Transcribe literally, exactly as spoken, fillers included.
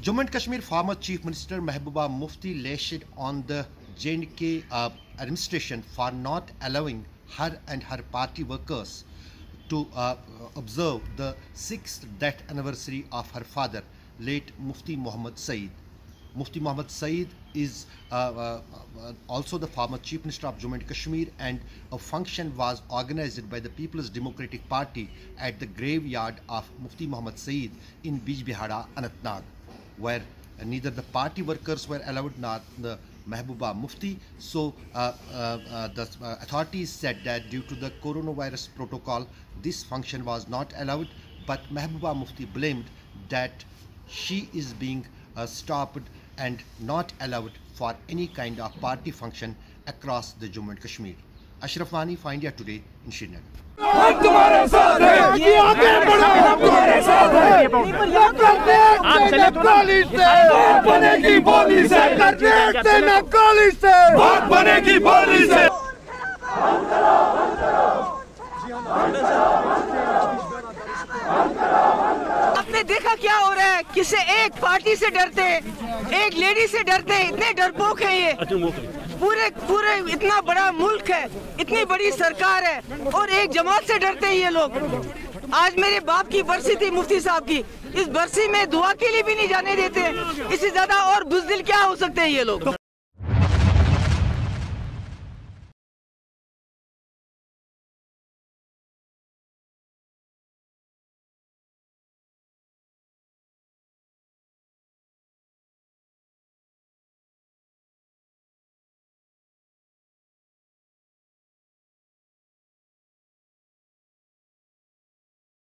Jammu and Kashmir former Chief Minister Mehbooba Mufti lashed on the J and K uh, administration for not allowing her and her party workers to uh, observe the sixth death anniversary of her father, late Mufti Muhammad Saeed. Mufti Muhammad Saeed is uh, uh, uh, also the former Chief Minister of Jammu and Kashmir, and a function was organized by the People's Democratic Party at the graveyard of Mufti Muhammad Saeed in Bijbehara, Anantnag, where uh, neither the party workers were allowed nor the Mehbooba Mufti. So uh, uh, uh, the uh, authorities said that due to the coronavirus protocol, this function was not allowed, but Mehbooba Mufti blamed that she is being uh, stopped and not allowed for any kind of party function across the Jammu and Kashmir. Ashraf Wani, for India Today in Srinagar. हम तुम्हारे साथ हैं, ये आगे बढ़ो, हम तुम्हारे साथ हैं। नक्काली से बात बनेगी बोली से, करनेट से नक्काली से बात बनेगी बोली से। आपने देखा क्या हो रहा है? किसे एक पार्टी से डरते, एक लेडी से डरते, इतने डरपोक हैं ये। पूरे पूरे इतना बड़ा मुल्क है, इतनी बड़ी सरकार है, और एक जमात से डरते हैं ये लोग। आज मेरे बाप की बरसी थी मुफ्ती साहब की, इस बरसी में दुआ के लिए भी नहीं जाने देते। इससे ज्यादा और बुज़दिल क्या हो सकते हैं ये लोग।